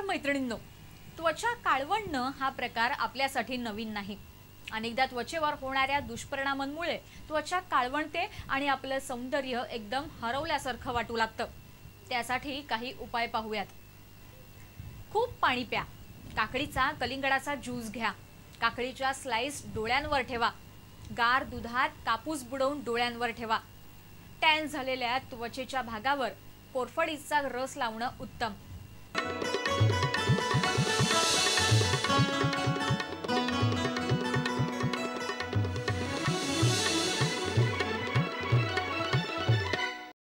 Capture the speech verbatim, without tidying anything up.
मैत्रिणींनो, त्वचा काळवंडणं हा प्रकार आपल्यासाठी नवीन नाही। अनेकदा त्वचेवर होणाऱ्या दुष्परिणामांमुळे त्वचा काळवंडते आणि आपलं सौंदर्य एकदम हरवल्यासारखं वाटू लागतं। त्यासाठी काही उपाय पाहूयात। खूप पाणी प्या। काकडीचा कलिंगडाचा ज्यूस घ्या। काकडीच्या स्लाइस डोळ्यांवर ठेवा। गार दुधात कापूस बुडवून डोळ्यांवर ठेवा। टॅन झालेल्या त्वचेच्या भागावर कोरफडीचा रस लावणं उत्तम।